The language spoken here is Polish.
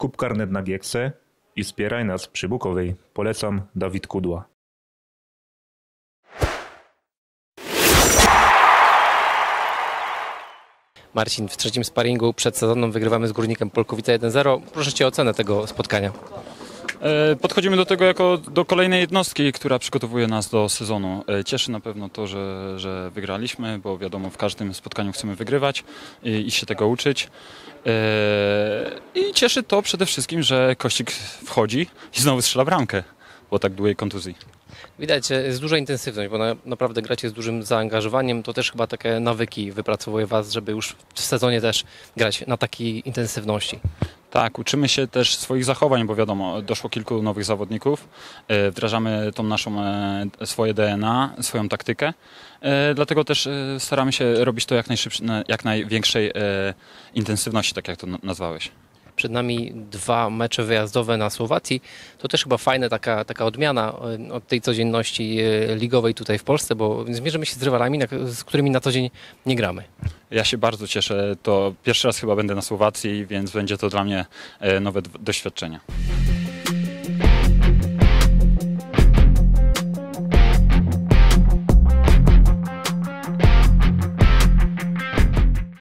Kup karnet na Gieksę i wspieraj nas przy Bukowej. Polecam, Dawid Kudła. Marcin, w trzecim sparingu przed sezonem wygrywamy z Górnikiem Polkowice 1-0. Proszę Cię o ocenę tego spotkania. Podchodzimy do tego jako do kolejnej jednostki, która przygotowuje nas do sezonu. Cieszy na pewno to, że wygraliśmy, bo wiadomo, w każdym spotkaniu chcemy wygrywać i się tego uczyć. I cieszy to przede wszystkim, że Kościk wchodzi i znowu strzela bramkę po tak długiej kontuzji. Widać, że jest duża intensywność, bo naprawdę gracie z dużym zaangażowaniem. To też chyba takie nawyki wypracowuje Was, żeby już w sezonie też grać na takiej intensywności. Tak, uczymy się też swoich zachowań, bo wiadomo, doszło kilku nowych zawodników, wdrażamy tą naszą swoje DNA, swoją taktykę, dlatego też staramy się robić to jak największej intensywności, tak jak to nazwałeś. Przed nami 2 mecze wyjazdowe na Słowacji. To też chyba fajna taka odmiana od tej codzienności ligowej tutaj w Polsce, bo zmierzymy się z rywalami, z którymi na co dzień nie gramy. Ja się bardzo cieszę. To pierwszy raz chyba będę na Słowacji, więc będzie to dla mnie nowe doświadczenie.